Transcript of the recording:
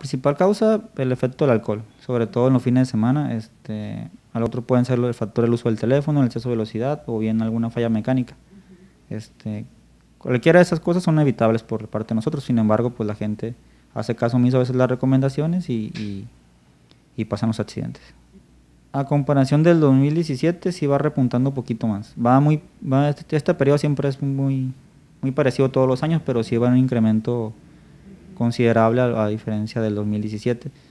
principal causa, el efecto del alcohol, sobre todo en los fines de semana. Al otro pueden ser el factor del uso del teléfono, el exceso de velocidad o bien alguna falla mecánica. Cualquiera de esas cosas son evitables por parte de nosotros, sin embargo, pues la gente hace caso omiso a veces las recomendaciones y pasan los accidentes. A comparación del 2017 sí va repuntando un poquito más. Este periodo siempre es muy parecido todos los años, pero sí va en un incremento considerable a diferencia del 2017.